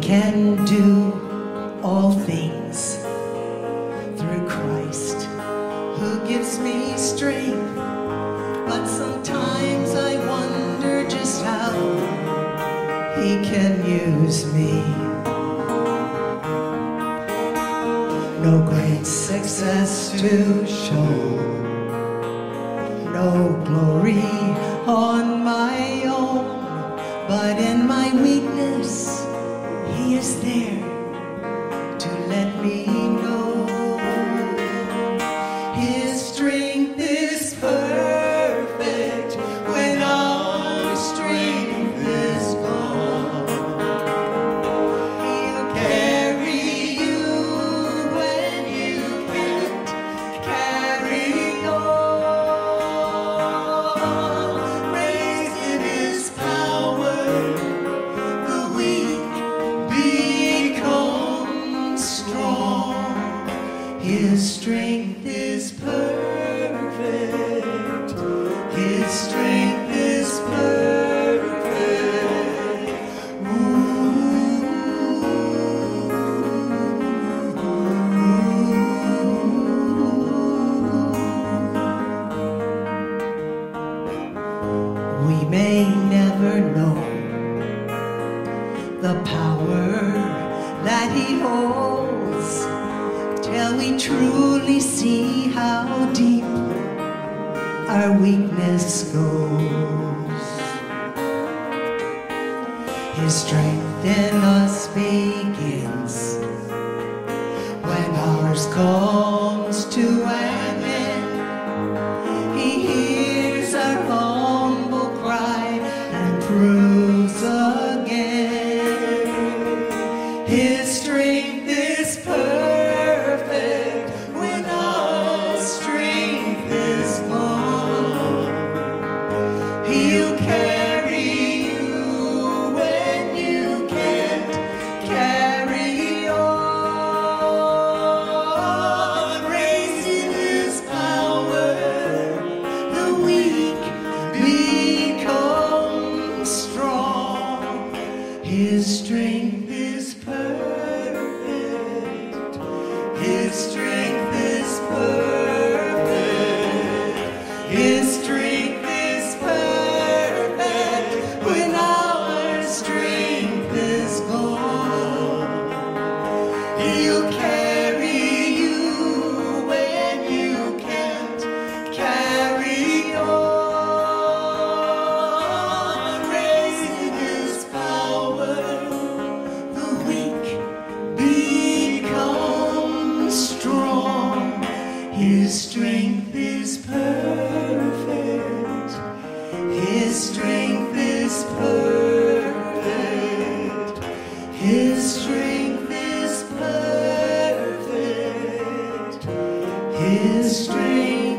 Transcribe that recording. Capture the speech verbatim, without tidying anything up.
can do all things through Christ who gives me strength. But sometimes I wonder just how he can use me. No great success to show, no glory on my own, but in my weakness he is there to let me know his strength is perfect when our strength is gone. He'll carry you when you can't carry on. Raised in his power, the weak become strong. His strength is perfect. His strength is perfect. We may never know the power that he holds till we truly see how deep our weakness goes. His strength in us begins when ours comes to an end. He hears our humble cry and proves again. His strength is perfect when our strength is gone. He'll carry you when you can't carry on. Raised in his power, the weak become strong. His strength is perfect. His strength is perfect. His strength is perfect when our strength is gone. He'll carry you when you can't carry on. Raised in his power, the weak become strong. His strength is perfect. His strength is perfect. His strength is perfect. His strength